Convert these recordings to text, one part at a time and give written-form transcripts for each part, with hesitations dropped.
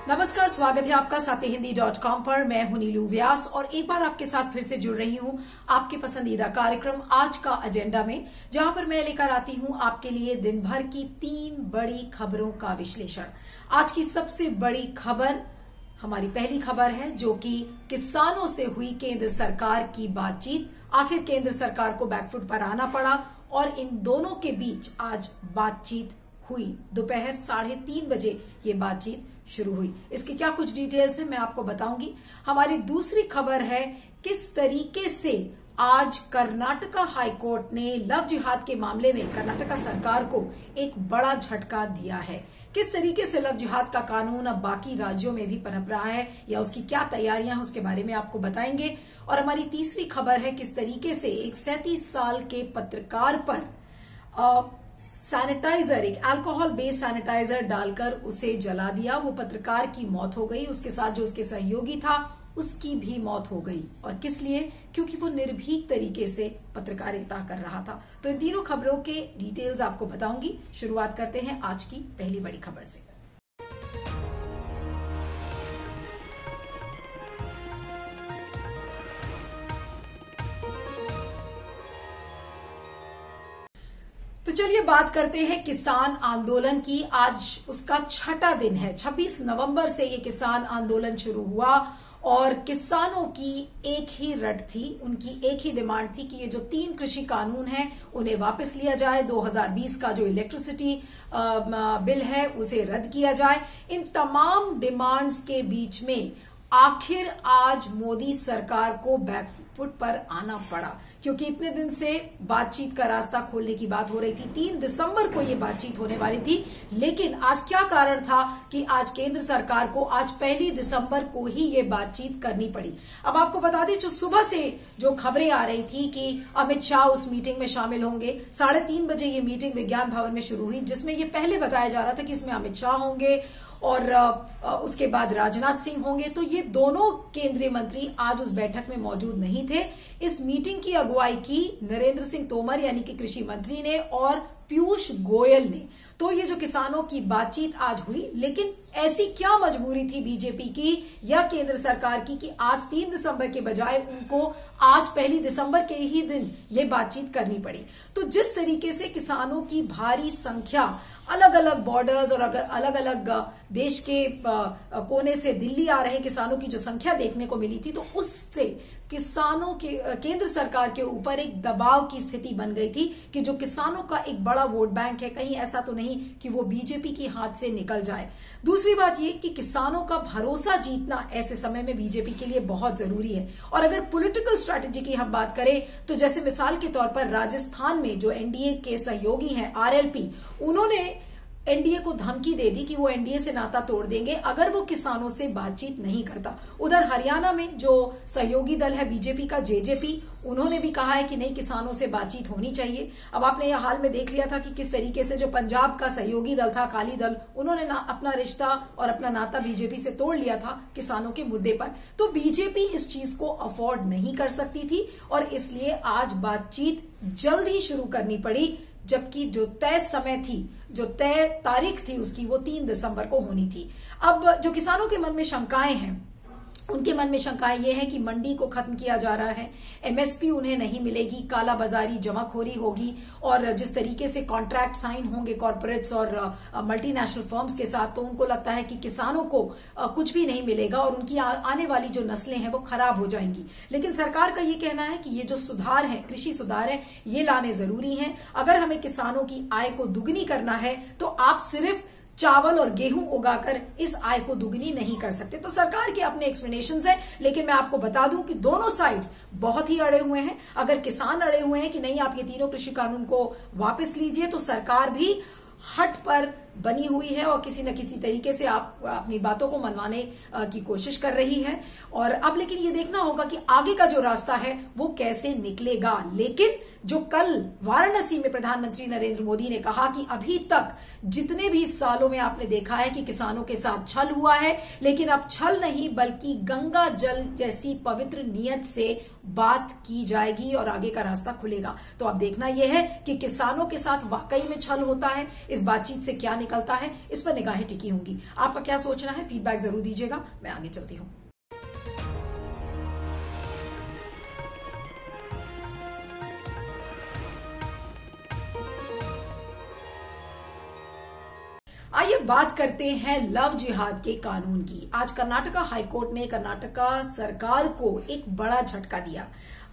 नमस्कार, स्वागत है आपका साथीहिंदी.com पर। मैं हूं नीलू व्यास और एक बार आपके साथ फिर से जुड़ रही हूं आपके पसंदीदा कार्यक्रम आज का एजेंडा में, जहां पर मैं लेकर आती हूं आपके लिए दिन भर की 3 बड़ी खबरों का विश्लेषण। आज की सबसे बड़ी खबर हमारी पहली खबर है, जो कि किसानों से हुई केंद्र सरकार की बातचीत। आखिर केंद्र सरकार को बैकफुट पर आना पड़ा और इन दोनों के बीच आज बातचीत हुई। दोपहर 3:30 बजे ये बातचीत शुरू हुई। इसके क्या कुछ डिटेल्स हैं मैं आपको बताऊंगी। हमारी दूसरी खबर है किस तरीके से आज कर्नाटका हाईकोर्ट ने लव जिहाद के मामले में कर्नाटका सरकार को एक बड़ा झटका दिया है। किस तरीके से लव जिहाद का कानून अब बाकी राज्यों में भी पनप रहा है या उसकी क्या तैयारियां हैं, उसके बारे में आपको बताएंगे। और हमारी तीसरी खबर है किस तरीके से एक 37 साल के पत्रकार पर सैनिटाइजर, एक अल्कोहल बेस्ड सैनिटाइजर डालकर उसे जला दिया। वो पत्रकार की मौत हो गई, उसके साथ जो उसके सहयोगी था उसकी भी मौत हो गई। और किस लिए? क्योंकि वो निर्भीक तरीके से पत्रकारिता कर रहा था। तो इन तीनों खबरों के डिटेल्स आपको बताऊंगी। शुरुआत करते हैं आज की पहली बड़ी खबर से। तो चलिए बात करते हैं किसान आंदोलन की। आज उसका 6वां दिन है। 26 नवंबर से ये किसान आंदोलन शुरू हुआ और किसानों की एक ही रट थी, उनकी एक ही डिमांड थी कि ये जो 3 कृषि कानून हैं उन्हें वापस लिया जाए। 2020 का जो इलेक्ट्रिसिटी बिल है उसे रद्द किया जाए। इन तमाम डिमांड्स के बीच में आखिर आज मोदी सरकार को बैकफुट पर आना पड़ा, क्योंकि इतने दिन से बातचीत का रास्ता खोलने की बात हो रही थी। 3 दिसंबर को ये बातचीत होने वाली थी, लेकिन आज क्या कारण था कि आज केंद्र सरकार को आज 1 दिसंबर को ही ये बातचीत करनी पड़ी। अब आपको बता दें, जो सुबह से जो खबरें आ रही थी कि अमित शाह उस मीटिंग में शामिल होंगे। 3:30 बजे ये मीटिंग विज्ञान भवन में शुरू हुई, जिसमें ये पहले बताया जा रहा था कि इसमें अमित शाह होंगे और उसके बाद राजनाथ सिंह होंगे। तो ये दोनों केंद्रीय मंत्री आज उस बैठक में मौजूद नहीं थे। इस मीटिंग की अगुवाई की नरेंद्र सिंह तोमर यानी कि कृषि मंत्री ने और पीयूष गोयल ने। तो ये जो किसानों की बातचीत आज हुई, लेकिन ऐसी क्या मजबूरी थी बीजेपी की या केंद्र सरकार की कि आज 3 दिसंबर के बजाय उनको आज 1 दिसंबर के ही दिन ये बातचीत करनी पड़ी। तो जिस तरीके से किसानों की भारी संख्या अलग अलग बॉर्डर्स और अगर अलग अलग देश के कोने से दिल्ली आ रहे किसानों की जो संख्या देखने को मिली थी, तो उससे किसानों के केंद्र सरकार के ऊपर एक दबाव की स्थिति बन गई थी कि जो किसानों का एक बड़ा वोट बैंक है, कहीं ऐसा तो नहीं कि वो बीजेपी की हाथ से निकल जाए। दूसरी बात ये कि किसानों का भरोसा जीतना ऐसे समय में बीजेपी के लिए बहुत जरूरी है। और अगर पॉलिटिकल स्ट्रैटेजी की हम बात करें तो जैसे मिसाल के तौर पर राजस्थान में जो एनडीए के सहयोगी हैं आरएलपी, उन्होंने एनडीए को धमकी दे दी कि वो एनडीए से नाता तोड़ देंगे अगर वो किसानों से बातचीत नहीं करता। उधर हरियाणा में जो सहयोगी दल है बीजेपी का जेजेपी, उन्होंने भी कहा है कि नहीं, किसानों से बातचीत होनी चाहिए। अब आपने यह हाल में देख लिया था कि किस तरीके से जो पंजाब का सहयोगी दल था अकाली दल, उन्होंने अपना रिश्ता और अपना नाता बीजेपी से तोड़ लिया था किसानों के मुद्दे पर। तो बीजेपी इस चीज को अफोर्ड नहीं कर सकती थी और इसलिए आज बातचीत जल्द ही शुरू करनी पड़ी, जबकि जो तय समय थी, जो तय तारीख थी उसकी, वो 3 दिसंबर को होनी थी। अब जो किसानों के मन में शंकाएं हैं, उनके मन में शंकाएं ये है कि मंडी को खत्म किया जा रहा है, एमएसपी उन्हें नहीं मिलेगी, काला बाजारी जमाखोरी होगी और जिस तरीके से कॉन्ट्रैक्ट साइन होंगे कॉर्पोरेट्स और मल्टीनेशनल फर्म्स के साथ, तो उनको लगता है कि किसानों को कुछ भी नहीं मिलेगा और उनकी आने वाली जो नस्लें हैं वो खराब हो जाएंगी। लेकिन सरकार का ये कहना है कि ये जो सुधार है, कृषि सुधार है, ये लाने जरूरी हैं। अगर हमें किसानों की आय को दुगनी करना है तो आप सिर्फ चावल और गेहूं उगाकर इस आय को दुगनी नहीं कर सकते। तो सरकार के अपने एक्सप्लेनेशंस हैं, लेकिन मैं आपको बता दूं कि दोनों साइड्स बहुत ही अड़े हुए हैं। अगर किसान अड़े हुए हैं कि नहीं, आप ये 3 कृषि कानून को वापस लीजिए, तो सरकार भी हट पर बनी हुई है और किसी न किसी तरीके से आप अपनी बातों को मनवाने की कोशिश कर रही है। और अब लेकिन ये देखना होगा कि आगे का जो रास्ता है वो कैसे निकलेगा। लेकिन जो कल वाराणसी में प्रधानमंत्री नरेंद्र मोदी ने कहा कि अभी तक जितने भी सालों में आपने देखा है कि किसानों के साथ छल हुआ है, लेकिन अब छल नहीं बल्कि गंगा जल जैसी पवित्र नीयत से बात की जाएगी और आगे का रास्ता खुलेगा। तो अब देखना यह है कि किसानों के साथ वाकई में छल होता है, इस बातचीत से क्या निकलता है, इस पर निगाहें टिकी होंगी। आपका क्या सोचना है, फीडबैक जरूर दीजिएगा। मैं आगे चलती हूं। आइए बात करते हैं लव जिहाद के कानून की। आज कर्नाटका हाईकोर्ट ने कर्नाटका सरकार को एक बड़ा झटका दिया।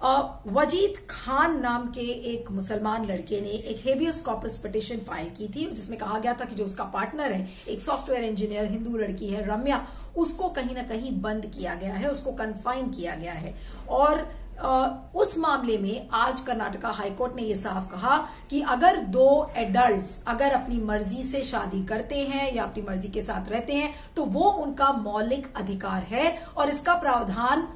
वजीद खान नाम के एक मुसलमान लड़के ने एक हेबियस कॉर्पस पिटीशन फाइल की थी, जिसमें कहा गया था कि जो उसका पार्टनर है, एक सॉफ्टवेयर इंजीनियर हिंदू लड़की है रम्या, उसको कहीं ना कहीं बंद किया गया है, उसको कन्फाइन किया गया है। और उस मामले में आज कर्नाटका हाईकोर्ट ने यह साफ कहा कि अगर दो एडल्ट्स अगर अपनी मर्जी से शादी करते हैं या अपनी मर्जी के साथ रहते हैं तो वो उनका मौलिक अधिकार है और इसका प्रावधान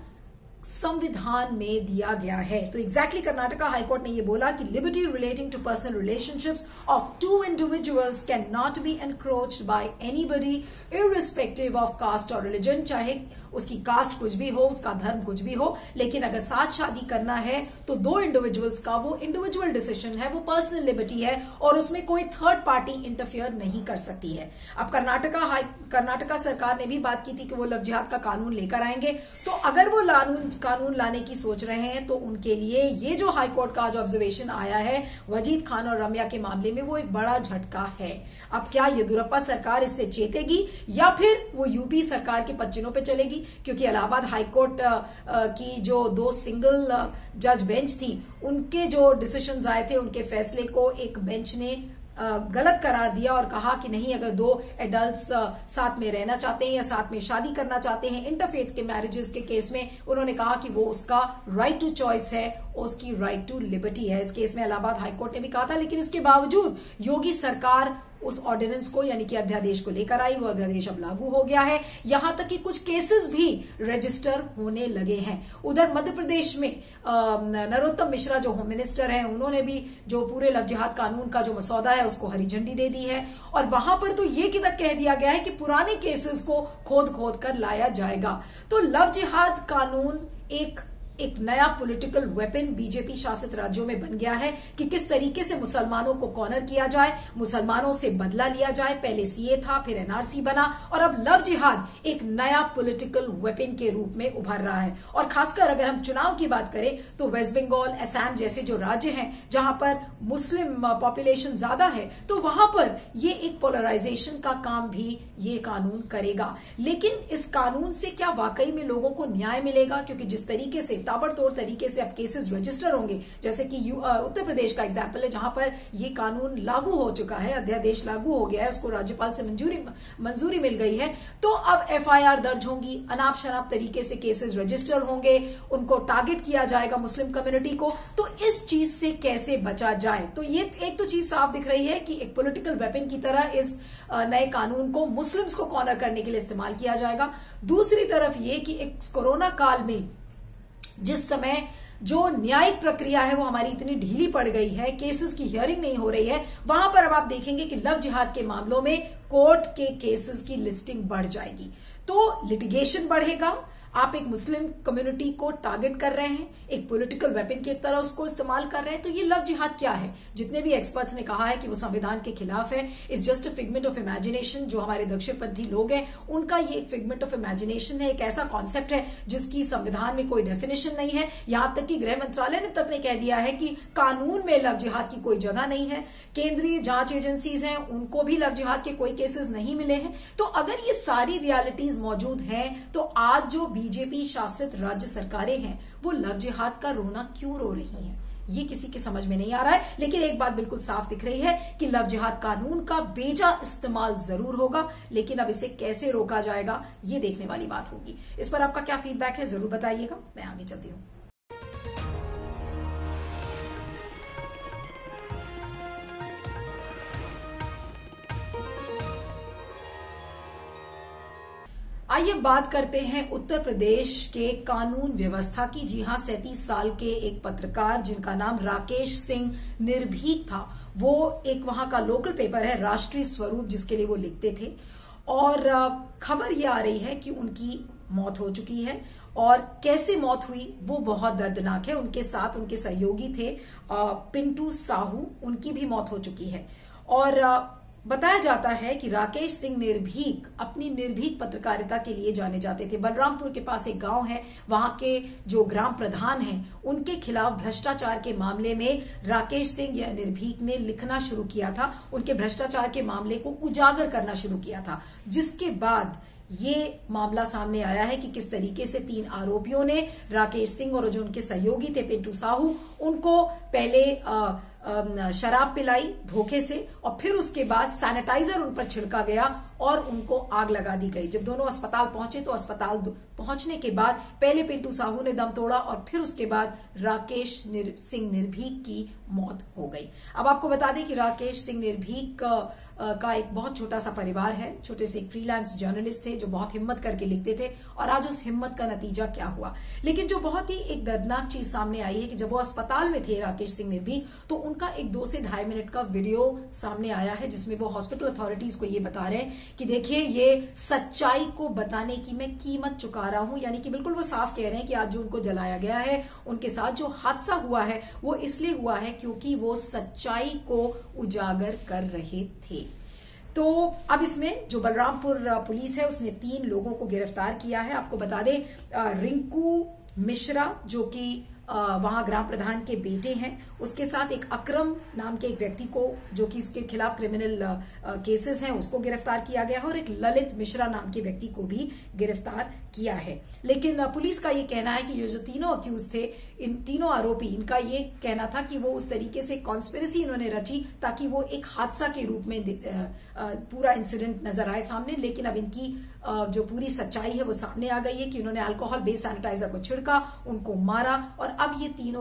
संविधान में दिया गया है। तो एग्जैक्टली कर्नाटका हाईकोर्ट ने यह बोला कि liberty relating to personal relationships of two individuals can not be encroached by anybody irrespective of caste और रिलीजन, चाहे उसकी कास्ट कुछ भी हो, उसका धर्म कुछ भी हो, लेकिन अगर साथ शादी करना है तो दो इंडिविजुअल्स का वो इंडिविजुअल डिसीजन है, वो पर्सनल लिबर्टी है और उसमें कोई थर्ड पार्टी इंटरफियर नहीं कर सकती है। अब कर्नाटका सरकार ने भी बात की थी कि वो लव जिहाद का कानून लेकर आएंगे। तो अगर वो कानून लाने की सोच रहे हैं तो उनके लिए ये जो हाईकोर्ट का जो ऑब्जर्वेशन आया है वजीद खान और रम्या के मामले में, वो एक बड़ा झटका है। अब क्या येदियुरप्पा सरकार इससे चेतेगी या फिर वो यूपी सरकार के पच्चीनों पे चलेगी? क्योंकि इलाहाबाद हाईकोर्ट की जो दो सिंगल जज बेंच थी, उनके जो डिसीजंस आए थे, उनके फैसले को एक बेंच ने गलत करार दिया और कहा कि नहीं, अगर दो एडल्ट्स साथ में रहना चाहते हैं या साथ में शादी करना चाहते हैं, इंटरफेथ के मैरिजेस के केस में उन्होंने कहा कि वो उसका राइट टू चॉइस है, उसकी राइट टू लिबर्टी है। इस केस में इलाहाबाद हाईकोर्ट ने भी कहा था, लेकिन इसके बावजूद योगी सरकार उस ऑर्डिनेंस को यानी कि अध्यादेश को लेकर आई। वो अध्यादेश अब लागू हो गया है, यहां तक कि कुछ केसेस भी रजिस्टर होने लगे हैं। उधर मध्य प्रदेश में नरोत्तम मिश्रा जो होम मिनिस्टर हैं, उन्होंने भी जो पूरे लव जिहाद कानून का जो मसौदा है उसको हरी झंडी दे दी है और वहां पर तो ये कि तक कह दिया गया है कि पुराने केसेस को खोद खोद कर लाया जाएगा। तो लव जिहाद कानून एक नया पॉलिटिकल वेपन बीजेपी शासित राज्यों में बन गया है कि किस तरीके से मुसलमानों को कॉर्नर किया जाए, मुसलमानों से बदला लिया जाए। पहले सीए था, फिर एनआरसी बना और अब लव जिहाद एक नया पॉलिटिकल वेपन के रूप में उभर रहा है। और खासकर अगर हम चुनाव की बात करें तो वेस्ट बंगाल, असम जैसे जो राज्य हैं जहां पर मुस्लिम पॉपुलेशन ज्यादा है, तो वहां पर ये एक पोलराइजेशन का काम भी ये कानून करेगा। लेकिन इस कानून से क्या वाकई में लोगों को न्याय मिलेगा? क्योंकि जिस तरीके से ताबड़तोड़ तरीके से अब केसेस रजिस्टर होंगे, जैसे कि उत्तर प्रदेश का एग्जाम्पल है जहां पर ये कानून लागू हो चुका है, अध्यादेश लागू हो गया है, उसको राज्यपाल से मंजूरी मिल गई है, तो अब एफआईआर दर्ज होंगी, अनाप शनाप तरीके से केसेस रजिस्टर होंगे, उनको टारगेट किया जाएगा मुस्लिम कम्युनिटी को। तो इस चीज से कैसे बचा जाए? तो ये एक तो चीज साफ दिख रही है कि एक पॉलिटिकल वेपन की तरह इस नए कानून को मुस्लिम्स को कॉर्नर करने के लिए इस्तेमाल किया जाएगा। दूसरी तरफ ये कि एक कोरोना काल में जिस समय जो न्यायिक प्रक्रिया है वो हमारी इतनी ढीली पड़ गई है, केसेस की हियरिंग नहीं हो रही है, वहां पर अब आप देखेंगे कि लव जिहाद के मामलों में कोर्ट के केसेस की लिस्टिंग बढ़ जाएगी, तो लिटिगेशन बढ़ेगा। आप एक मुस्लिम कम्युनिटी को टारगेट कर रहे हैं, एक पॉलिटिकल वेपन की तरह उसको इस्तेमाल कर रहे हैं। तो ये लव जिहाद क्या है? जितने भी एक्सपर्ट्स ने कहा है कि वो संविधान के खिलाफ है, it's just a figment of imagination. जो हमारे दक्षिणपंथी लोग हैं उनका ये एक फिगमेंट ऑफ इमेजिनेशन है, एक ऐसा कॉन्सेप्ट है जिसकी संविधान में कोई डेफिनेशन नहीं है। यहां तक कि गृह मंत्रालय ने तक ने कह दिया है कि कानून में लव जिहाद की कोई जगह नहीं है। केंद्रीय जांच एजेंसीज हैं, उनको भी लव जिहाद के कोई केसेस नहीं मिले हैं। तो अगर ये सारी रियलिटीज मौजूद हैं तो आज जो बीजेपी शासित राज्य सरकारें हैं वो लव जिहाद का रोना क्यों रो रही हैं? ये किसी की समझ में नहीं आ रहा है। लेकिन एक बात बिल्कुल साफ दिख रही है कि लव जिहाद कानून का बेजा इस्तेमाल जरूर होगा, लेकिन अब इसे कैसे रोका जाएगा ये देखने वाली बात होगी। इस पर आपका क्या फीडबैक है जरूर बताइएगा। मैं आगे चलती हूं। आइए बात करते हैं उत्तर प्रदेश के कानून व्यवस्था की। जी हां, 37 साल के एक पत्रकार जिनका नाम राकेश सिंह निर्भीक था, वो एक वहां का लोकल पेपर है राष्ट्रीय स्वरूप जिसके लिए वो लिखते थे, और खबर ये आ रही है कि उनकी मौत हो चुकी है और कैसे मौत हुई वो बहुत दर्दनाक है। उनके साथ उनके सहयोगी थे पिंटू साहू, उनकी भी मौत हो चुकी है। और बताया जाता है कि राकेश सिंह निर्भीक अपनी निर्भीक पत्रकारिता के लिए जाने जाते थे। बलरामपुर के पास एक गांव है, वहां के जो ग्राम प्रधान हैं उनके खिलाफ भ्रष्टाचार के मामले में राकेश सिंह या निर्भीक ने लिखना शुरू किया था, उनके भ्रष्टाचार के मामले को उजागर करना शुरू किया था, जिसके बाद ये मामला सामने आया है कि किस तरीके से 3 आरोपियों ने राकेश सिंह और जो उनके सहयोगी थे पिंटू साहू, उनको पहले शराब पिलाई धोखे से और फिर उसके बाद सैनिटाइजर उन पर छिड़का गया और उनको आग लगा दी गई। जब दोनों अस्पताल पहुंचे तो अस्पताल पहुंचने के बाद पहले पिंटू साहू ने दम तोड़ा और फिर उसके बाद राकेश सिंह निर्भीक की मौत हो गई। अब आपको बता दें कि राकेश सिंह निर्भीक का एक बहुत छोटा सा परिवार है, छोटे से एक फ्रीलांस जर्नलिस्ट थे जो बहुत हिम्मत करके लिखते थे और आज उस हिम्मत का नतीजा क्या हुआ। लेकिन जो बहुत ही एक दर्दनाक चीज सामने आई है कि जब वो अस्पताल में थे राकेश सिंह निर्भीक, तो उनका एक 2 से ढाई मिनट का वीडियो सामने आया है जिसमें वो हॉस्पिटल अथॉरिटीज को ये बता रहे हैं कि देखिए ये सच्चाई को बताने की मैं कीमत चुका रहा हूं। यानी कि बिल्कुल वो साफ कह रहे हैं कि आज जो उनको जलाया गया है, उनके साथ जो हादसा हुआ है वो इसलिए हुआ है क्योंकि वो सच्चाई को उजागर कर रहे थे। तो अब इसमें जो बलरामपुर पुलिस है उसने 3 लोगों को गिरफ्तार किया है। आपको बता दें रिंकू मिश्रा जो कि वहां ग्राम प्रधान के बेटे हैं, उसके साथ एक अकरम नाम के एक व्यक्ति को जो कि उसके खिलाफ क्रिमिनल केसेस हैं उसको गिरफ्तार किया गया है और एक ललित मिश्रा नाम के व्यक्ति को भी गिरफ्तार किया है। लेकिन पुलिस का ये कहना है कि ये जो तीनों अक्यूज थे, इन तीनों आरोपी, इनका ये कहना था कि वो उस तरीके से कॉन्स्पिरेसी इन्होंने रची ताकि वो एक हादसा के रूप में पूरा इंसिडेंट नजर आए सामने। लेकिन अब इनकी जो पूरी सच्चाई है वो सामने आ गई है कि उन्होंने अल्कोहल बेस्ड सैनिटाइजर को छिड़का, उनको मारा और अब ये तीनों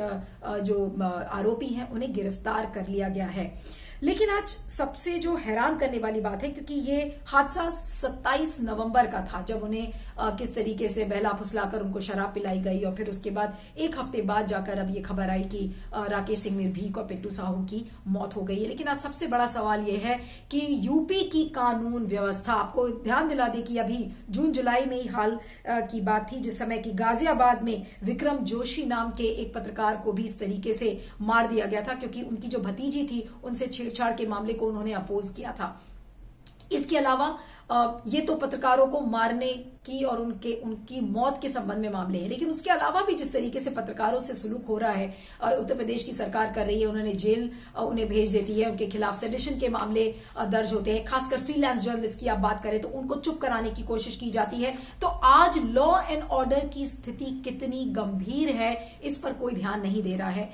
जो आरोपी हैं उन्हें गिरफ्तार कर लिया गया है। लेकिन आज सबसे जो हैरान करने वाली बात है, क्योंकि ये हादसा 27 नवंबर का था जब उन्हें किस तरीके से बहला फुसलाकर उनको शराब पिलाई गई और फिर उसके बाद 1 हफ्ते बाद जाकर अब ये खबर आई कि राकेश सिंह निर्भीक और पिंटू साहू की मौत हो गई है। लेकिन आज सबसे बड़ा सवाल ये है कि यूपी की कानून व्यवस्था, आपको ध्यान दिला दे कि अभी जून जुलाई में ही हाल की बात थी जिस समय की गाजियाबाद में विक्रम जोशी नाम के एक पत्रकार को भी इस तरीके से मार दिया गया था क्योंकि उनकी जो भतीजी थी उनसे छेड़छाड़ के मामले को उन्होंने अपोज किया था। इसके अलावा ये तो पत्रकारों को मारने की और उनकी मौत के संबंध में मामले हैं, लेकिन उसके अलावा भी जिस तरीके से पत्रकारों से सुलूक हो रहा है, उत्तर प्रदेश की सरकार कर रही है, उन्होंने जेल उन्हें भेज देती है, उनके खिलाफ सेडिशन के मामले दर्ज होते हैं, खासकर फ्रीलांस जर्नलिस्ट की आप बात करें तो उनको चुप कराने की कोशिश की जाती है। तो आज लॉ एंड ऑर्डर की स्थिति कितनी गंभीर है इस पर कोई ध्यान नहीं दे रहा है।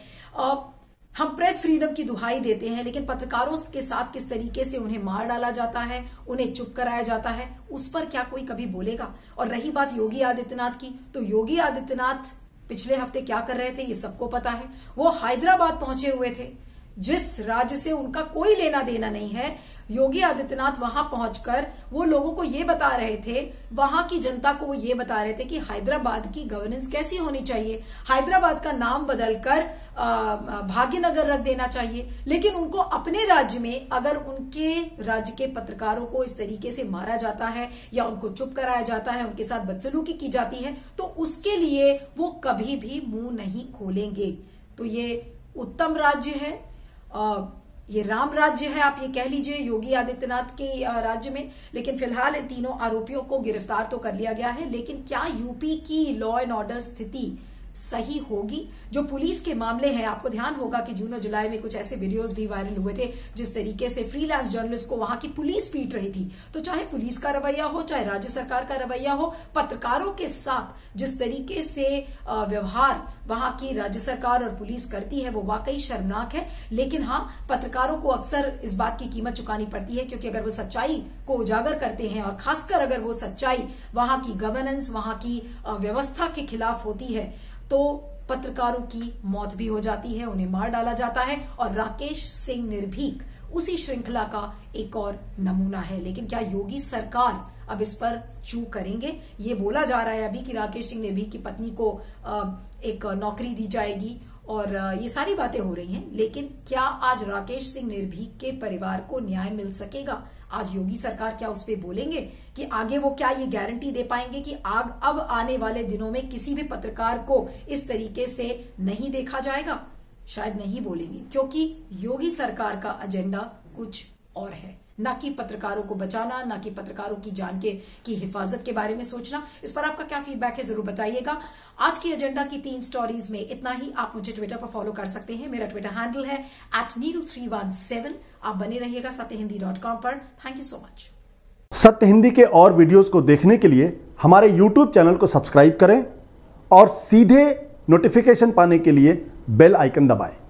हम प्रेस फ्रीडम की दुहाई देते हैं, लेकिन पत्रकारों के साथ किस तरीके से उन्हें मार डाला जाता है, उन्हें चुप कराया जाता है, उस पर क्या कोई कभी बोलेगा? और रही बात योगी आदित्यनाथ की, तो योगी आदित्यनाथ पिछले हफ्ते क्या कर रहे थे ये सबको पता है। वो हैदराबाद पहुंचे हुए थे, जिस राज्य से उनका कोई लेना देना नहीं है। योगी आदित्यनाथ वहां पहुंचकर वो लोगों को ये बता रहे थे, वहां की जनता को वो ये बता रहे थे कि हैदराबाद की गवर्नेंस कैसी होनी चाहिए, हैदराबाद का नाम बदलकर भाग्यनगर रख देना चाहिए। लेकिन उनको अपने राज्य में अगर उनके राज्य के पत्रकारों को इस तरीके से मारा जाता है या उनको चुप कराया जाता है, उनके साथ बदसलूकी की जाती है, तो उसके लिए वो कभी भी मुंह नहीं खोलेंगे। तो ये उत्तम राज्य है, ये राम राज्य है, आप ये कह लीजिए योगी आदित्यनाथ के राज्य में। लेकिन फिलहाल इन तीनों आरोपियों को गिरफ्तार तो कर लिया गया है, लेकिन क्या यूपी की लॉ एंड ऑर्डर स्थिति सही होगी? जो पुलिस के मामले हैं, आपको ध्यान होगा कि जून और जुलाई में कुछ ऐसे वीडियोस भी वायरल हुए थे जिस तरीके से फ्रीलांस जर्नलिस्ट को वहां की पुलिस पीट रही थी। तो चाहे पुलिस का रवैया हो, चाहे राज्य सरकार का रवैया हो, पत्रकारों के साथ जिस तरीके से व्यवहार वहां की राज्य सरकार और पुलिस करती है वो वाकई शर्मनाक है। लेकिन हाँ, पत्रकारों को अक्सर इस बात की कीमत चुकानी पड़ती है, क्योंकि अगर वो सच्चाई को उजागर करते हैं और खासकर अगर वो सच्चाई वहां की गवर्नेंस, वहां की व्यवस्था के खिलाफ होती है, तो पत्रकारों की मौत भी हो जाती है, उन्हें मार डाला जाता है। और राकेश सिंह निर्भीक उसी श्रृंखला का एक और नमूना है। लेकिन क्या योगी सरकार अब इस पर चूक करेंगे? ये बोला जा रहा है अभी कि राकेश सिंह निर्भीक की पत्नी को एक नौकरी दी जाएगी और ये सारी बातें हो रही हैं, लेकिन क्या आज राकेश सिंह निर्भीक के परिवार को न्याय मिल सकेगा? आज योगी सरकार क्या उस पर बोलेंगे कि आगे वो क्या ये गारंटी दे पाएंगे कि अब आने वाले दिनों में किसी भी पत्रकार को इस तरीके से नहीं देखा जाएगा? शायद नहीं बोलेंगे, क्योंकि योगी सरकार का एजेंडा कुछ और है, ना कि पत्रकारों को बचाना, ना कि पत्रकारों की जान की हिफाजत के बारे में सोचना। इस पर आपका क्या फीडबैक है जरूर बताइएगा। आज की एजेंडा की 3 स्टोरीज में इतना ही। आप मुझे ट्विटर पर फॉलो कर सकते हैं, मेरा ट्विटर हैंडल है @neeru317। आप बने रहिएगा satyhindi.com पर। Thank you so much. Satya Hindi के और वीडियोस को देखने के लिए हमारे YouTube चैनल को सब्सक्राइब करें और सीधे नोटिफिकेशन पाने के लिए बेल आइकन दबाएं।